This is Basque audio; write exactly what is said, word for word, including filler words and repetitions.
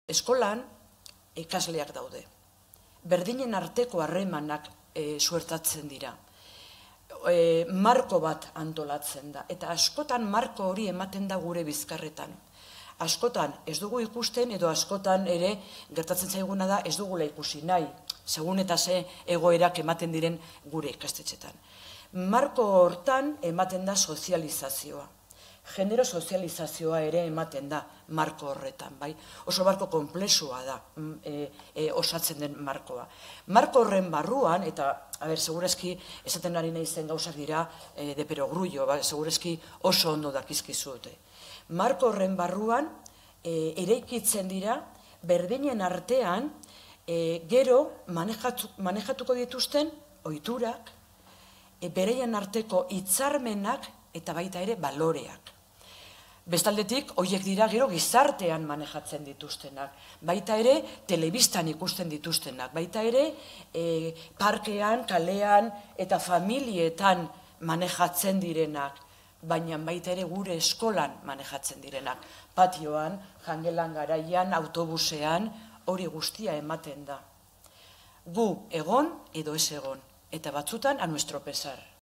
Eskolan ikasleak daude. Berdinen arteko harremanak suertatzen dira. Marko bat antolatzen da. Eta askotan marko hori ematen da gure bizkarretan. Askotan ez dugu ikusten edo askotan ere gertatzen zaiguna da ez dugula ikusi nahi. Segun eta ze egoerak ematen diren gure ikastetxetan. Marko hortan ematen da sozializazioa. Genero sozializazioa ere ematen da marko horretan, bai? Oso marko konplexua da osatzen den markoa. Marko horren barruan, eta, a ber, segurazki, esaten ari nahi zen gauzak dira de perogrullo, segurazki oso ondo dakizkizute. Marko horren barruan eraikitzen dira berdinen artean gero manejatuko dituzten ohiturak, bereien arteko hitzarmenak eta baita ere baloreak. Bestaldetik, horiek dira gero gizartean manejatzen dituztenak, baita ere telebistan ikusten dituztenak, baita ere parkean, kalean eta familietan manejatzen direnak, baina baita ere gure eskolan manejatzen direnak. Patioan, jangelan garaian, autobusean, hori guztia ematen da. Gu egon edo ez egon, eta batzutan a nuestro pesar.